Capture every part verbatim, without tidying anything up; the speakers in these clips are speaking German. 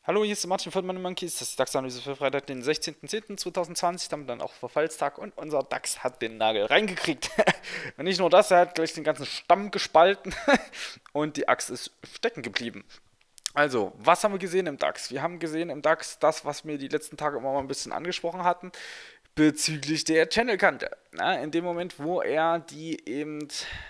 Hallo, hier ist Martin von Money Monkeys. Das ist die DAX-Analyse für Freitag, den sechzehnten zehnten zweitausendzwanzig. Damit dann auch Verfallstag. Und unser DAX hat den Nagel reingekriegt. Und nicht nur das, er hat gleich den ganzen Stamm gespalten. Und die Axt ist stecken geblieben. Also, was haben wir gesehen im DAX? Wir haben gesehen im DAX das, was wir die letzten Tage immer mal ein bisschen angesprochen hatten, bezüglich der Channelkante. Ja, in dem Moment, wo er die eben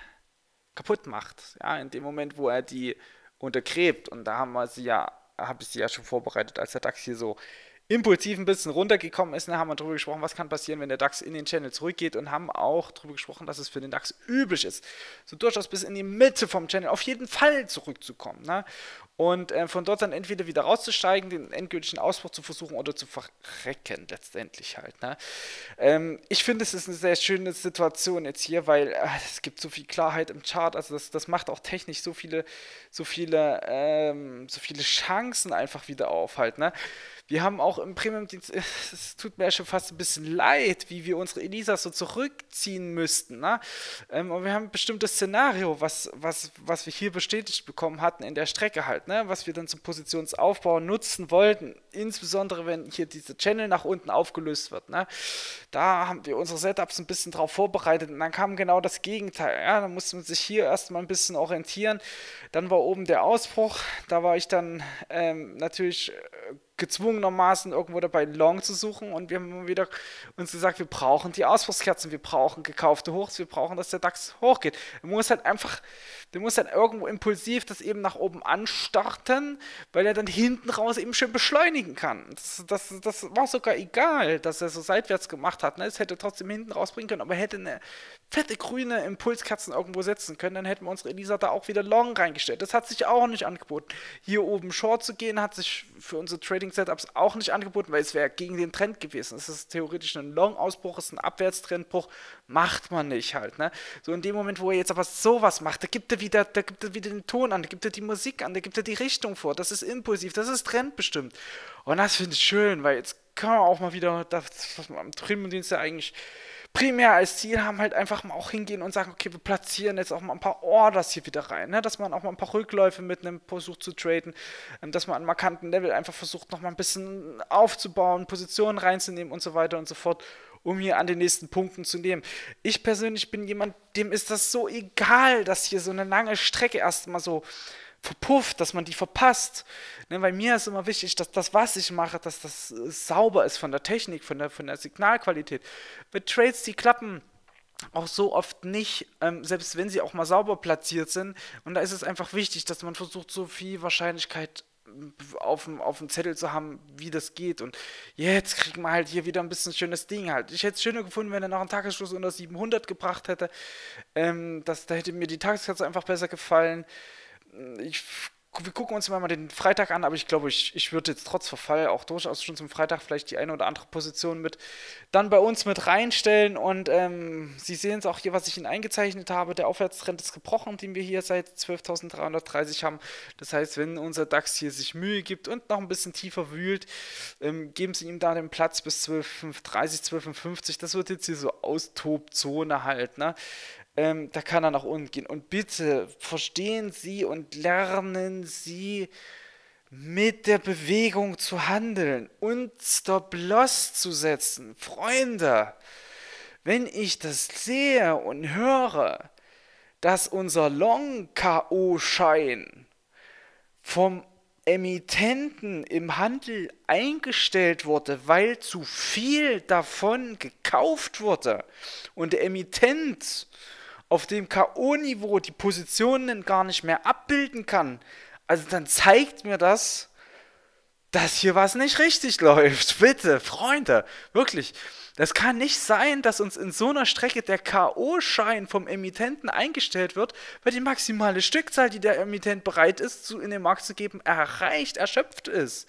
kaputt macht. Ja, in dem Moment, wo er die untergräbt. Und da haben wir sie ja, habe ich sie ja schon vorbereitet, als der DAX hier so impulsiv ein bisschen runtergekommen ist. Da haben wir darüber gesprochen, was kann passieren, wenn der DAX in den Channel zurückgeht, und haben auch darüber gesprochen, dass es für den DAX üblich ist, so durchaus bis in die Mitte vom Channel auf jeden Fall zurückzukommen. Ne? Und äh, von dort dann entweder wieder rauszusteigen, den endgültigen Ausbruch zu versuchen oder zu verrecken, letztendlich halt. Ne? Ähm, ich finde, es ist eine sehr schöne Situation jetzt hier, weil äh, es gibt so viel Klarheit im Chart, also das, das macht auch technisch so viele, so viele, ähm, so viele Chancen einfach wieder auf halt. Ne? Wir haben auch im Premium-Dienst, es tut mir ja schon fast ein bisschen leid, wie wir unsere Elisa so zurückziehen müssten. Ne? Ähm, und wir haben ein bestimmtes Szenario, was, was, was wir hier bestätigt bekommen hatten in der Strecke halt, ne? Was wir dann zum Positionsaufbau nutzen wollten, insbesondere wenn hier diese Channel nach unten aufgelöst wird. Ne? Da haben wir unsere Setups ein bisschen drauf vorbereitet, und dann kam genau das Gegenteil. Ja? Da musste man sich hier erstmal ein bisschen orientieren. Dann war oben der Ausbruch, da war ich dann ähm, natürlich gezwungenermaßen irgendwo dabei Long zu suchen, und wir haben immer wieder uns gesagt, wir brauchen die Ausbruchskerzen, wir brauchen gekaufte Hochs, wir brauchen, dass der DAX hochgeht. Der muss halt einfach, der muss halt irgendwo impulsiv das eben nach oben anstarten, weil er dann hinten raus eben schön beschleunigen kann. Das, das, das war sogar egal, dass er so seitwärts gemacht hat. Ne? Es hätte trotzdem hinten rausbringen können, aber er hätte eine fette grüne Impulskerzen irgendwo setzen können, dann hätten wir unsere Elisa da auch wieder Long reingestellt. Das hat sich auch nicht angeboten. Hier oben Short zu gehen, hat sich für unsere Trading-Setups auch nicht angeboten, weil es wäre gegen den Trend gewesen. Es ist theoretisch ein Long-Ausbruch, es ist ein Abwärtstrendbruch, macht man nicht halt. Ne? So in dem Moment, wo er jetzt aber sowas macht, da gibt er wieder, da gibt er wieder den Ton an, da gibt er die Musik an, da gibt er die Richtung vor. Das ist impulsiv, das ist trendbestimmt. Und das finde ich schön, weil jetzt kann man auch mal wieder, das, was man am Premium-Dienst ja eigentlich primär als Ziel haben, halt einfach mal auch hingehen und sagen, okay, wir platzieren jetzt auch mal ein paar Orders hier wieder rein, ne? Dass man auch mal ein paar Rückläufe mit einem versucht zu traden, dass man an markanten Level einfach versucht, noch mal ein bisschen aufzubauen, Positionen reinzunehmen und so weiter und so fort, um hier an den nächsten Punkten zu nehmen. Ich persönlich bin jemand, dem ist das so egal, dass hier so eine lange Strecke erstmal so verpufft, dass man die verpasst. Ne, weil mir ist immer wichtig, dass das, was ich mache, dass das äh, sauber ist von der Technik, von der, von der Signalqualität. Bei Trades, die klappen auch so oft nicht, ähm, selbst wenn sie auch mal sauber platziert sind. Und da ist es einfach wichtig, dass man versucht, so viel Wahrscheinlichkeit auf dem, auf dem Zettel zu haben, wie das geht. Und jetzt kriegen wir halt hier wieder ein bisschen schönes Ding halt. Ich hätte es schöner gefunden, wenn er nach einem Tagesschluss unter siebenhundert gebracht hätte. Ähm, das, da hätte mir die Tageskarte einfach besser gefallen. Ich, wir gucken uns mal den Freitag an, aber ich glaube, ich, ich würde jetzt trotz Verfall auch durchaus schon zum Freitag vielleicht die eine oder andere Position mit dann bei uns mit reinstellen, und ähm, Sie sehen es auch hier, was ich Ihnen eingezeichnet habe, der Aufwärtstrend ist gebrochen, den wir hier seit zwölftausenddreihundertdreißig haben. Das heißt, wenn unser DAX hier sich Mühe gibt und noch ein bisschen tiefer wühlt, ähm, geben Sie ihm da den Platz bis zwölf Komma fünfunddreißig, zwölf Komma fünfzig, das wird jetzt hier so Austobzone halt, ne? Ähm, da kann er nach unten gehen. Und bitte verstehen Sie und lernen Sie mit der Bewegung zu handeln und Stop-Loss zu setzen. Freunde, wenn ich das sehe und höre, dass unser Long-K O-Schein vom Emittenten im Handel eingestellt wurde, weil zu viel davon gekauft wurde und der Emittent auf dem K O-Niveau die Positionen gar nicht mehr abbilden kann, also dann zeigt mir das, dass hier was nicht richtig läuft. Bitte, Freunde, wirklich. Das kann nicht sein, dass uns in so einer Strecke der K O-Schein vom Emittenten eingestellt wird, weil die maximale Stückzahl, die der Emittent bereit ist, zu, in den Markt zu geben, erreicht, erschöpft ist.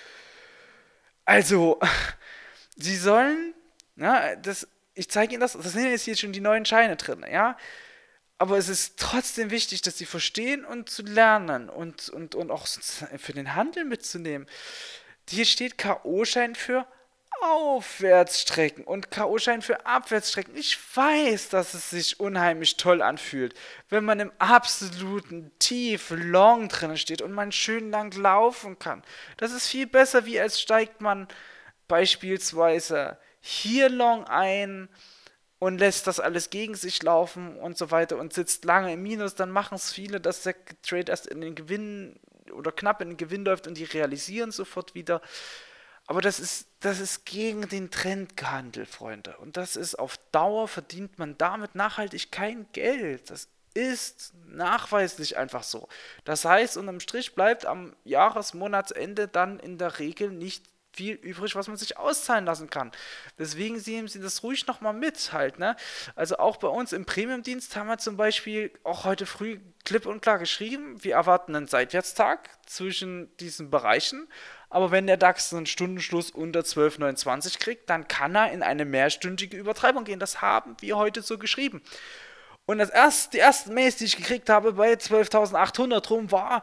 Also, sie sollen, na, das, ich zeige Ihnen das, das sind jetzt hier schon die neuen Scheine drin, ja. Aber es ist trotzdem wichtig, dass sie verstehen und zu lernen und, und, und auch für den Handel mitzunehmen. Hier steht K O-Schein für Aufwärtsstrecken und K O-Schein für Abwärtsstrecken. Ich weiß, dass es sich unheimlich toll anfühlt, wenn man im absoluten Tief Long drin steht und man schön lang laufen kann. Das ist viel besser, wie als steigt man beispielsweise hier Long ein und lässt das alles gegen sich laufen und so weiter und sitzt lange im Minus. Dann machen es viele, dass der Trade erst in den Gewinn oder knapp in den Gewinn läuft und die realisieren sofort wieder. Aber das ist, das ist gegen den Trend gehandelt, Freunde. Und das ist auf Dauer verdient man damit nachhaltig kein Geld. Das ist nachweislich einfach so. Das heißt, unterm Strich bleibt am Jahresmonatsende dann in der Regel nicht viel übrig, was man sich auszahlen lassen kann. Deswegen sehen Sie das ruhig nochmal mit halt, ne? Also auch bei uns im Premium-Dienst haben wir zum Beispiel auch heute früh klipp und klar geschrieben, wir erwarten einen Seitwärtstag zwischen diesen Bereichen, aber wenn der DAX einen Stundenschluss unter zwölf Komma neunundzwanzig kriegt, dann kann er in eine mehrstündige Übertreibung gehen. Das haben wir heute so geschrieben. Und das erste, die ersten Mails, die ich gekriegt habe bei zwölftausendachthundert rum, war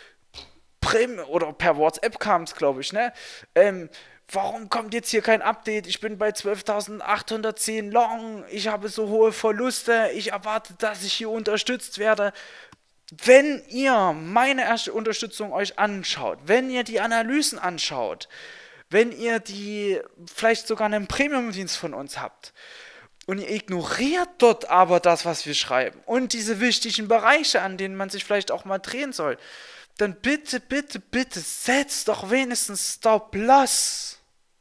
Prim oder per WhatsApp kam es, glaube ich, ne? Ähm, warum kommt jetzt hier kein Update? Ich bin bei zwölftausendachthundertzehn Long, ich habe so hohe Verluste, ich erwarte, dass ich hier unterstützt werde. Wenn ihr meine erste Unterstützung euch anschaut, wenn ihr die Analysen anschaut, wenn ihr die vielleicht sogar einen Premium-Dienst von uns habt und ihr ignoriert dort aber das, was wir schreiben und diese wichtigen Bereiche, an denen man sich vielleicht auch mal drehen soll, dann bitte, bitte, bitte setzt doch wenigstens Stop-Loss.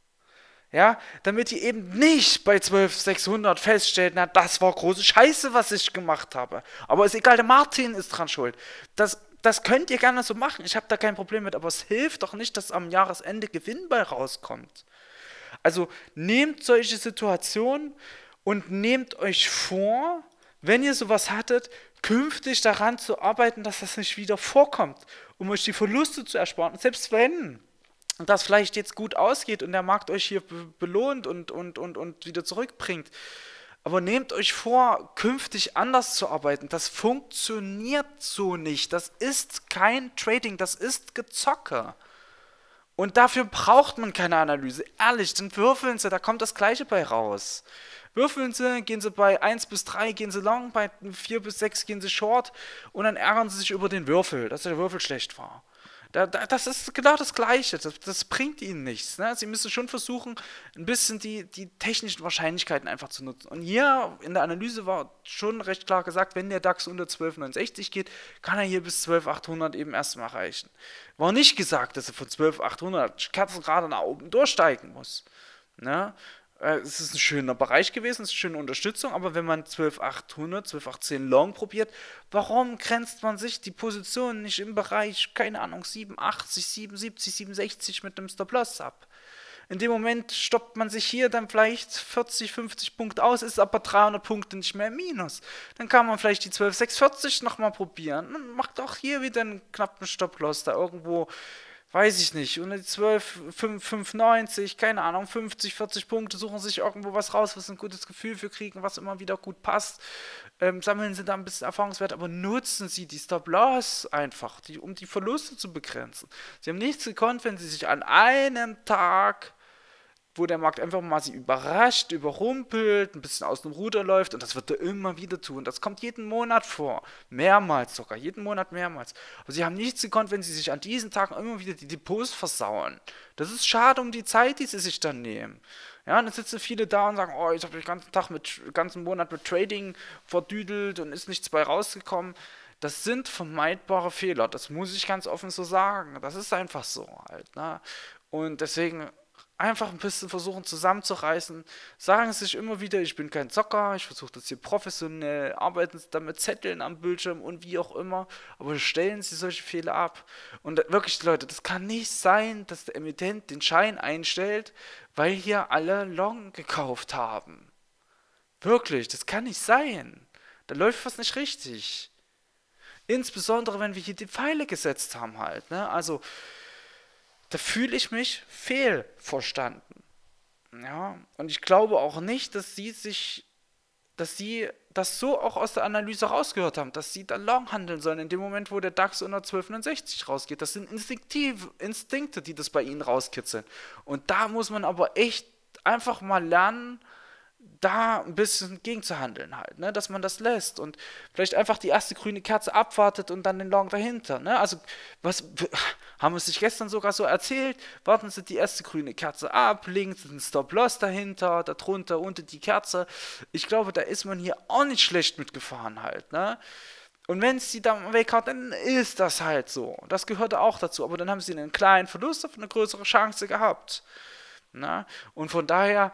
Ja, damit ihr eben nicht bei zwölftausendsechshundert feststellt, na, das war große Scheiße, was ich gemacht habe. Aber ist egal, der Martin ist dran schuld. Das, das könnt ihr gerne so machen, ich habe da kein Problem mit, aber es hilft doch nicht, dass am Jahresende Gewinn bei rauskommt. Also nehmt solche Situationen und nehmt euch vor, wenn ihr sowas hattet, künftig daran zu arbeiten, dass das nicht wieder vorkommt, um euch die Verluste zu ersparen. Und selbst wenn das vielleicht jetzt gut ausgeht und der Markt euch hier be belohnt und, und, und, und wieder zurückbringt, aber nehmt euch vor, künftig anders zu arbeiten. Das funktioniert so nicht. Das ist kein Trading, das ist Gezocke. Und dafür braucht man keine Analyse. Ehrlich, dann würfeln sie, da kommt das Gleiche bei raus. Würfeln sie, gehen sie bei eins bis drei, gehen sie long, bei vier bis sechs gehen sie short und dann ärgern sie sich über den Würfel, dass der Würfel schlecht war. Da, da, das ist genau das Gleiche, das, das bringt ihnen nichts. Ne? Sie müssen schon versuchen, ein bisschen die, die technischen Wahrscheinlichkeiten einfach zu nutzen. Und hier in der Analyse war schon recht klar gesagt, wenn der DAX unter zwölf Komma neunundsechzig geht, kann er hier bis zwölftausendachthundert eben erstmal erreichen. War nicht gesagt, dass er von zwölftausendachthundert gerade nach oben durchsteigen muss. Ne? Es ist ein schöner Bereich gewesen, es ist eine schöne Unterstützung, aber wenn man zwölftausendachthundert, zwölftausendachtzehn Long probiert, warum grenzt man sich die Position nicht im Bereich, keine Ahnung, siebenundachtzig, siebenundsiebzig, siebenundsechzig mit einem Stop-Loss ab? In dem Moment stoppt man sich hier dann vielleicht vierzig, fünfzig Punkte aus, ist aber dreihundert Punkte nicht mehr im Minus. Dann kann man vielleicht die zwölf sechshundertvierzig nochmal probieren und macht auch hier wieder einen knappen Stop-Loss da irgendwo, weiß ich nicht, und die zwölf, fünf, fünfundneunzig, keine Ahnung, fünfzig, vierzig Punkte, suchen sich irgendwo was raus, was ein gutes Gefühl für kriegen, was immer wieder gut passt, ähm, sammeln sie da ein bisschen Erfahrungswert, aber nutzen sie die Stop-Loss einfach, die, um die Verluste zu begrenzen. Sie haben nichts gekonnt, wenn sie sich an einem Tag, wo der Markt einfach mal sie überrascht, überrumpelt, ein bisschen aus dem Ruder läuft, und das wird er immer wieder tun. Das kommt jeden Monat vor, mehrmals sogar, jeden Monat mehrmals. Aber sie haben nichts gekonnt, wenn sie sich an diesen Tagen immer wieder die Depots versauen. Das ist schade um die Zeit, die sie sich dann nehmen. Ja, und dann sitzen viele da und sagen, oh, ich habe den ganzen Tag mit, ganzen Monat mit Trading verdüdelt und ist nichts bei rausgekommen. Das sind vermeidbare Fehler, das muss ich ganz offen so sagen. Das ist einfach so halt, ne? Und deswegen einfach ein bisschen versuchen zusammenzureißen. Sagen Sie sich immer wieder, ich bin kein Zocker, ich versuche das hier professionell, arbeiten Sie dann mit Zetteln am Bildschirm und wie auch immer, aber stellen Sie solche Fehler ab. Und wirklich, Leute, das kann nicht sein, dass der Emittent den Schein einstellt, weil hier alle Long gekauft haben. Wirklich, das kann nicht sein. Da läuft was nicht richtig. Insbesondere, wenn wir hier die Pfeile gesetzt haben halt, ne? Also, da fühle ich mich fehlverstanden. Ja, und ich glaube auch nicht, dass sie sich, dass sie das so auch aus der Analyse rausgehört haben, dass sie da long handeln sollen, in dem Moment, wo der DAX unter zwölf neunundsechzig rausgeht. Das sind instinktive Instinkte, die das bei ihnen rauskitzeln. Und da muss man aber echt einfach mal lernen, da ein bisschen gegenzuhandeln halt, ne, dass man das lässt und vielleicht einfach die erste grüne Kerze abwartet und dann den Long dahinter, ne, also, was, haben wir es sich gestern sogar so erzählt, warten Sie die erste grüne Kerze ab, legen Sie den Stop-Loss dahinter, darunter, unter die Kerze, ich glaube, da ist man hier auch nicht schlecht mitgefahren halt, ne, und wenn es die dann weghaut, dann ist das halt so, das gehört auch dazu, aber dann haben Sie einen kleinen Verlust auf eine größere Chance gehabt, ne, und von daher,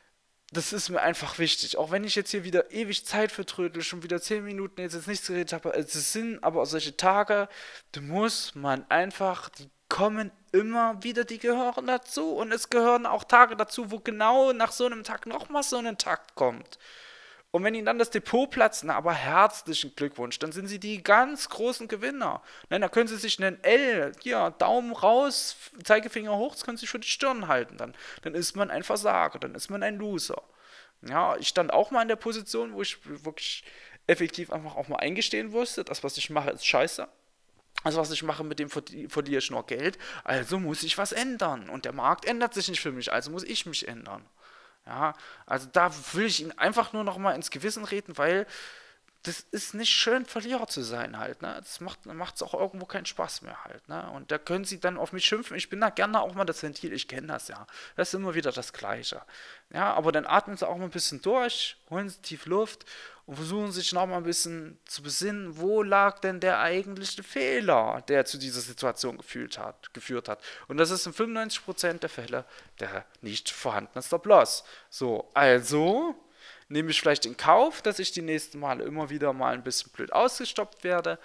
das ist mir einfach wichtig. Auch wenn ich jetzt hier wieder ewig Zeit vertrödel, schon wieder zehn Minuten jetzt, jetzt nichts geredet habe. Es sind aber solche Tage, da muss man einfach, die kommen immer wieder, die gehören dazu. Und es gehören auch Tage dazu, wo genau nach so einem Tag nochmal so ein Tag kommt. Und wenn Ihnen dann das Depot platzt, na, aber herzlichen Glückwunsch, dann sind Sie die ganz großen Gewinner. Nein, da können Sie sich einen L, ja, Daumen raus, Zeigefinger hoch, das können Sie sich für die Stirn halten. Dann, dann ist man ein Versager, dann ist man ein Loser. Ja, ich stand auch mal in der Position, wo ich wirklich effektiv einfach auch mal eingestehen musste, das, was ich mache, ist scheiße. Also was ich mache, mit dem verli- verliere ich nur Geld. Also muss ich was ändern. Und der Markt ändert sich nicht für mich, also muss ich mich ändern. Ja, also da will ich ihn einfach nur noch mal ins Gewissen reden, weil das ist nicht schön, Verlierer zu sein halt, ne? Das macht macht's auch irgendwo keinen Spaß mehr halt, ne? Und da können sie dann auf mich schimpfen. Ich bin da gerne auch mal das Ventil, ich kenne das ja. Das ist immer wieder das Gleiche. Ja, aber dann atmen sie auch mal ein bisschen durch, holen sie tief Luft und versuchen sich noch mal ein bisschen zu besinnen, wo lag denn der eigentliche Fehler, der zu dieser Situation gefühlt hat, geführt hat. Und das ist in fünfundneunzig Prozent der Fälle der nicht vorhandene Stop-Loss. So, also nehme ich vielleicht in Kauf, dass ich die nächsten Male immer wieder mal ein bisschen blöd ausgestoppt werde,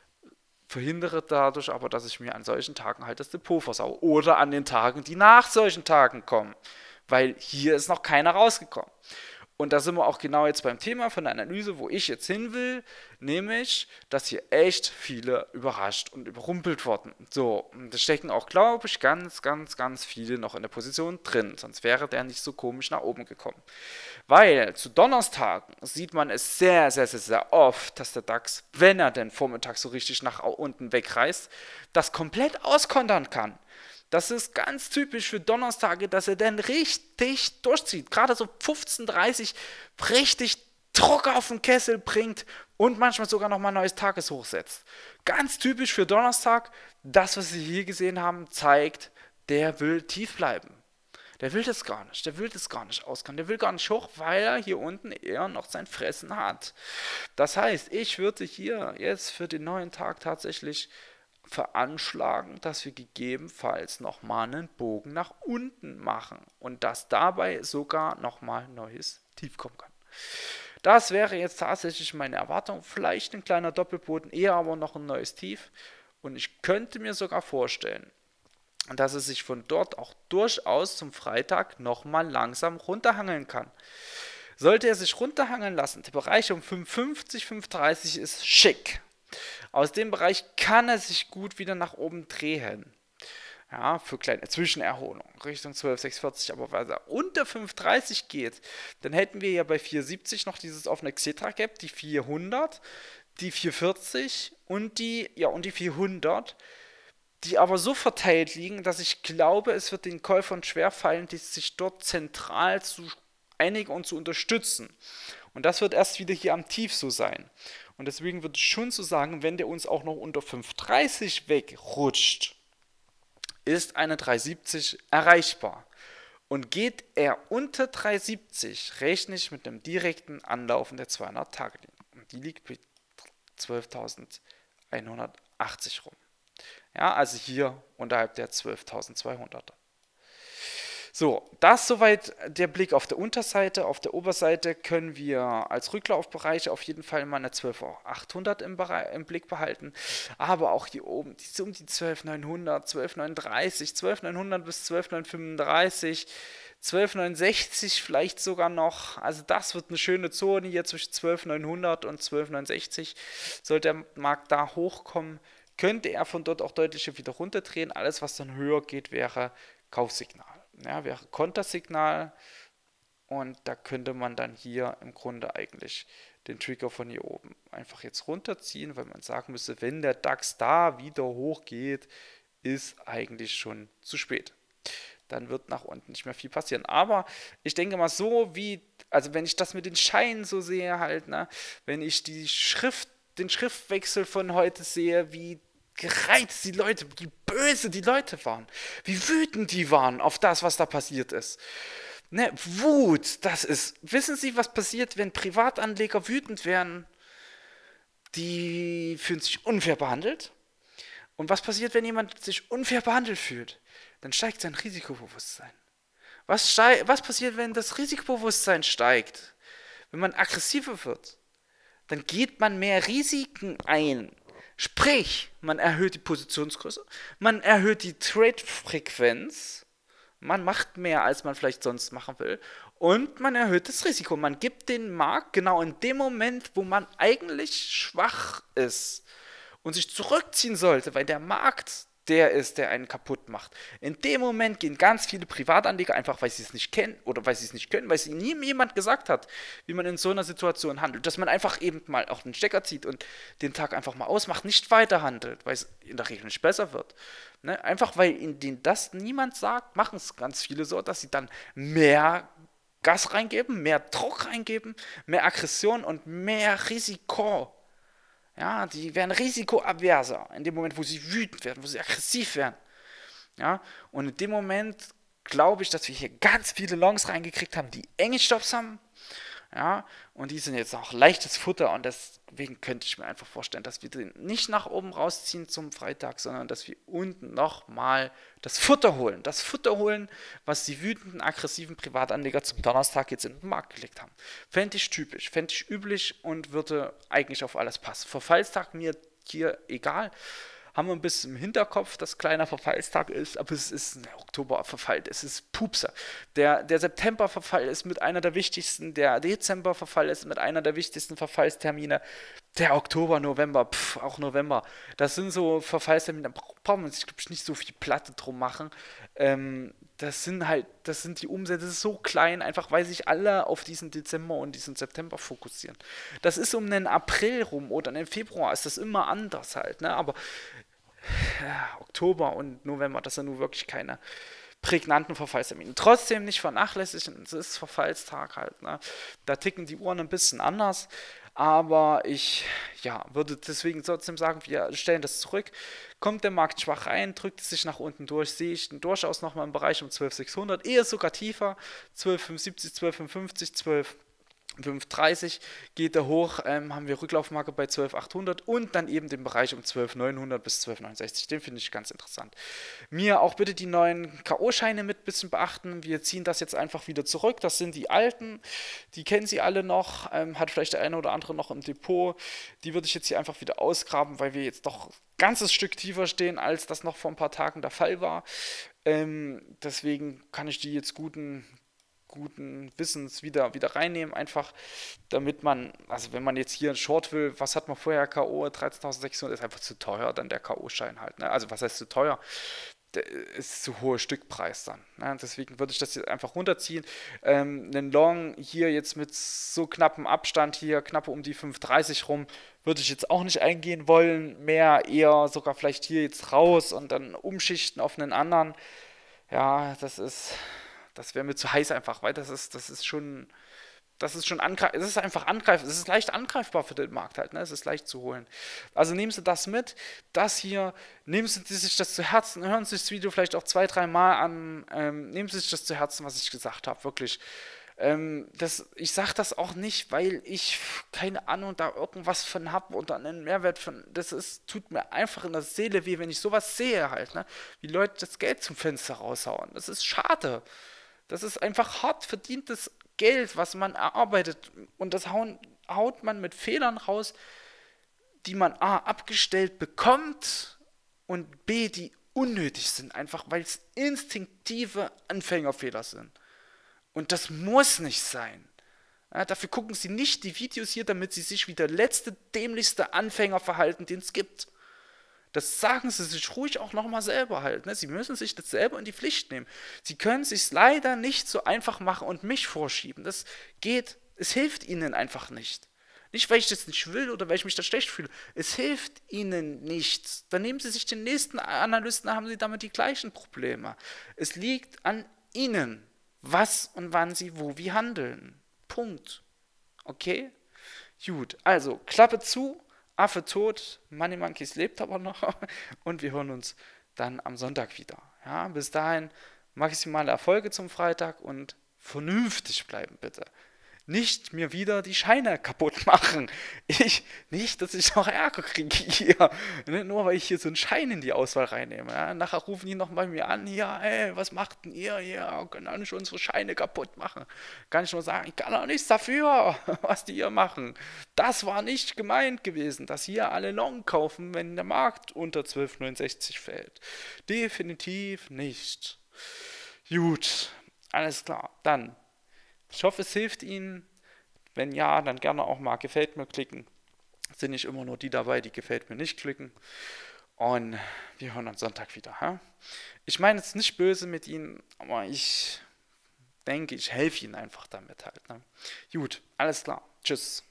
verhindere dadurch aber, dass ich mir an solchen Tagen halt das Depot versaue. Oder an den Tagen, die nach solchen Tagen kommen. Weil hier ist noch keiner rausgekommen. Und da sind wir auch genau jetzt beim Thema von der Analyse, wo ich jetzt hin will, nämlich, dass hier echt viele überrascht und überrumpelt wurden. So, und da stecken auch, glaube ich, ganz, ganz, ganz viele noch in der Position drin, sonst wäre der nicht so komisch nach oben gekommen. Weil zu Donnerstagen sieht man es sehr, sehr, sehr, sehr oft, dass der DAX, wenn er denn vormittags so richtig nach unten wegreißt, das komplett auskontern kann. Das ist ganz typisch für Donnerstage, dass er dann richtig durchzieht. Gerade so fünfzehn Uhr dreißig richtig Druck auf den Kessel bringt und manchmal sogar nochmal ein neues Tageshoch setzt. Ganz typisch für Donnerstag, das, was Sie hier gesehen haben, zeigt, der will tief bleiben. Der will das gar nicht, der will das gar nicht auskommen, der will gar nicht hoch, weil er hier unten eher noch sein Fressen hat. Das heißt, ich würde hier jetzt für den neuen Tag tatsächlich veranschlagen, dass wir gegebenenfalls nochmal einen Bogen nach unten machen und dass dabei sogar nochmal ein neues Tief kommen kann. Das wäre jetzt tatsächlich meine Erwartung. Vielleicht ein kleiner Doppelboden, eher aber noch ein neues Tief. Und ich könnte mir sogar vorstellen, dass es sich von dort auch durchaus zum Freitag nochmal langsam runterhangeln kann. Sollte er sich runterhangeln lassen, der Bereich um fünf fünfzig, fünf dreißig ist schick. Aus dem Bereich kann er sich gut wieder nach oben drehen. Ja, für kleine Zwischenerholung Richtung zwölf sechshundertvierzig, aber weil er unter fünf dreißig geht, dann hätten wir ja bei vier siebzig noch dieses offene Xetra Gap, die vierhundert, die vier vierzig und die, ja, und die vierhundert, die aber so verteilt liegen, dass ich glaube, es wird den Käufern schwerfallen, die sich dort zentral zu einigen und zu unterstützen. Und das wird erst wieder hier am Tief so sein. Und deswegen würde ich schon so sagen, wenn der uns auch noch unter fünf dreißig wegrutscht, ist eine drei siebzig erreichbar. Und geht er unter drei siebzig, rechne ich mit einem direkten Anlaufen der zweihundert-Tage-Linie. Und die liegt bei zwölftausendeinhundertachtzig rum. Ja, also hier unterhalb der zwölftausendzweihunderter. So, das soweit der Blick auf der Unterseite. Auf der Oberseite können wir als Rücklaufbereich auf jeden Fall mal eine zwölftausendachthundert im, im Blick behalten. Aber auch hier oben, die sind um die zwölftausendneunhundert, zwölftausendneunhundertdreißig, zwölftausendneunhundert bis zwölftausendneunhundertfünfunddreißig, zwölftausendneunhundertsechzig vielleicht sogar noch. Also das wird eine schöne Zone hier zwischen zwölftausendneunhundert und zwölftausendneunhundertsechzig. Sollte der Markt da hochkommen, könnte er von dort auch deutlicher wieder runterdrehen. Alles, was dann höher geht, wäre Kaufsignal. Ja, wäre Kontersignal und da könnte man dann hier im Grunde eigentlich den Trigger von hier oben einfach jetzt runterziehen, weil man sagen müsste, wenn der DAX da wieder hochgeht, ist eigentlich schon zu spät. dann wird nach unten nicht mehr viel passieren. Aber ich denke mal so, wie, also wenn ich das mit den Scheinen so sehe halt, ne, wenn ich die Schrift, den Schriftwechsel von heute sehe, wie gereizt die Leute, wie böse die Leute waren, wie wütend die waren auf das, was da passiert ist. Ne, Wut, das ist, wissen Sie, was passiert, wenn Privatanleger wütend werden? Die fühlen sich unfair behandelt. Und was passiert, wenn jemand sich unfair behandelt fühlt? Dann steigt sein Risikobewusstsein. Was, steig, was passiert, wenn das Risikobewusstsein steigt? Wenn man aggressiver wird? Dann geht man mehr Risiken ein. Sprich, man erhöht die Positionsgröße, man erhöht die Trade-Frequenz, man macht mehr, als man vielleicht sonst machen will, und man erhöht das Risiko. Man gibt den Markt genau in dem Moment, wo man eigentlich schwach ist und sich zurückziehen sollte, weil der Markt der ist, der einen kaputt macht. In dem Moment gehen ganz viele Privatanleger einfach, weil sie es nicht kennen oder weil sie es nicht können, weil es ihnen nie jemand gesagt hat, wie man in so einer Situation handelt. Dass man einfach eben mal auch den Stecker zieht und den Tag einfach mal ausmacht, nicht weiter handelt, weil es in der Regel nicht besser wird. Ne? Einfach weil ihnen das niemand sagt, machen es ganz viele so, dass sie dann mehr Gas reingeben, mehr Druck reingeben, mehr Aggression und mehr Risiko. Ja, die werden risikoaverser in dem Moment, wo sie wütend werden, wo sie aggressiv werden. Ja, und in dem Moment glaube ich, dass wir hier ganz viele Longs reingekriegt haben, die enge Stops haben. Ja, und die sind jetzt auch leichtes Futter und deswegen könnte ich mir einfach vorstellen, dass wir den nicht nach oben rausziehen zum Freitag, sondern dass wir unten nochmal das Futter holen. Das Futter holen, was die wütenden, aggressiven Privatanleger zum Donnerstag jetzt in den Markt gelegt haben. Fände ich typisch, fände ich üblich und würde eigentlich auf alles passen. Verfallstag mir hier egal. Haben wir ein bisschen im Hinterkopf, dass kleiner Verfallstag ist, aber es ist ein Oktoberverfall, es ist Pupser. Der, der Septemberverfall ist mit einer der wichtigsten, der Dezemberverfall ist mit einer der wichtigsten Verfallstermine. Der Oktober, November, pff, auch November, das sind so Verfallstermine, da brauchen wir sich, glaube ich, nicht so viel Platte drum machen. Ähm, das sind halt, das sind die Umsätze so klein, einfach weil sich alle auf diesen Dezember und diesen September fokussieren. Das ist um den April rum oder im Februar ist das immer anders halt, ne? Aber ja, Oktober und November, das sind nun wirklich keine prägnanten Verfallstermine. Trotzdem nicht vernachlässigen, es ist Verfallstag halt, ne? Da ticken die Uhren ein bisschen anders, aber ich ja, würde deswegen trotzdem sagen, wir stellen das zurück. Kommt der Markt schwach rein, drückt es sich nach unten durch, sehe ich durchaus nochmal im Bereich um zwölftausendsechshundert, eher sogar tiefer, zwölftausendfünfundsiebzig, zwölftausendfünfzig, zwölf fünf dreißig geht er hoch, ähm, haben wir Rücklaufmarke bei zwölftausendachthundert und dann eben den Bereich um zwölftausendneunhundert bis zwölftausendneunundsechzig. Den finde ich ganz interessant. Mir auch bitte die neuen K O-Scheine mit ein bisschen beachten. Wir ziehen das jetzt einfach wieder zurück. Das sind die alten, die kennen Sie alle noch, ähm, hat vielleicht der eine oder andere noch im Depot. Die würde ich jetzt hier einfach wieder ausgraben, weil wir jetzt doch ein ganzes Stück tiefer stehen, als das noch vor ein paar Tagen der Fall war. Ähm, deswegen kann ich die jetzt guten guten Wissens wieder, wieder reinnehmen, einfach damit man, also wenn man jetzt hier einen Short will, was hat man vorher K O, dreizehntausendsechshundert ist einfach zu teuer, dann der K O-Schein halt, ne? Also was heißt zu teuer? Der ist zu hoher Stückpreis dann, ne? Deswegen würde ich das jetzt einfach runterziehen. Ähm, einen Long hier jetzt mit so knappem Abstand hier, knapp um die fünf dreißig rum, würde ich jetzt auch nicht eingehen wollen, mehr eher sogar vielleicht hier jetzt raus und dann umschichten auf einen anderen. Ja, das ist Das wäre mir zu heiß einfach, weil das ist, das ist schon, das ist schon angreifbar, es ist einfach angreifbar, es ist leicht angreifbar für den Markt halt, ne? Es ist leicht zu holen. Also nehmen Sie das mit, das hier, nehmen Sie sich das zu Herzen, hören Sie das Video vielleicht auch zwei, drei Mal an, ähm, nehmen Sie sich das zu Herzen, was ich gesagt habe, wirklich. Ähm, das, ich sage das auch nicht, weil ich, keine Ahnung, da irgendwas von habe oder einen Mehrwert von, das ist, tut mir einfach in der Seele weh, wenn ich sowas sehe halt, ne? Wie Leute das Geld zum Fenster raushauen, das ist schade. Das ist einfach hart verdientes Geld, was man erarbeitet. Und das hauen, haut man mit Fehlern raus, die man A, abgestellt bekommt und B, die unnötig sind. Einfach weil es instinktive Anfängerfehler sind. Und das muss nicht sein. Ja, dafür gucken Sie nicht die Videos hier, damit Sie sich wie der letzte, dämlichste Anfänger verhalten, den es gibt. Das sagen Sie sich ruhig auch nochmal selber halt. Ne? Sie müssen sich das selber in die Pflicht nehmen. Sie können es sich leider nicht so einfach machen und mich vorschieben. Das geht, es hilft Ihnen einfach nicht. Nicht, weil ich das nicht will oder weil ich mich da schlecht fühle. Es hilft ihnen nichts. Dann nehmen sie sich den nächsten Analysten, haben sie damit die gleichen Probleme. Es liegt an ihnen, was und wann sie wo wie handeln. Punkt. Okay? Gut, also Klappe zu, Affe tot, Money Monkeys lebt aber noch und wir hören uns dann am Sonntag wieder. Ja, bis dahin maximale Erfolge zum Freitag und vernünftig bleiben bitte. Nicht mir wieder die Scheine kaputt machen. Ich, nicht, dass ich noch Ärger kriege hier. Ne, nur weil ich hier so einen Schein in die Auswahl reinnehme. Ja. Nachher rufen die noch bei mir an, hier, ey, was macht denn ihr hier? Können auch nicht unsere Scheine kaputt machen. Kann ich nur sagen, ich kann auch nichts dafür, was die hier machen. Das war nicht gemeint gewesen, dass hier alle Long kaufen, wenn der Markt unter zwölf neunundsechzig fällt. Definitiv nicht. Gut, alles klar. Dann, ich hoffe, es hilft Ihnen. Wenn ja, dann gerne auch mal gefällt mir klicken. Sind nicht immer nur die dabei, die gefällt mir nicht klicken. Und wir hören am Sonntag wieder. Ha? Ich meine jetzt nicht böse mit Ihnen, aber ich denke, ich helfe Ihnen einfach damit halt. Ne? Gut, alles klar. Tschüss.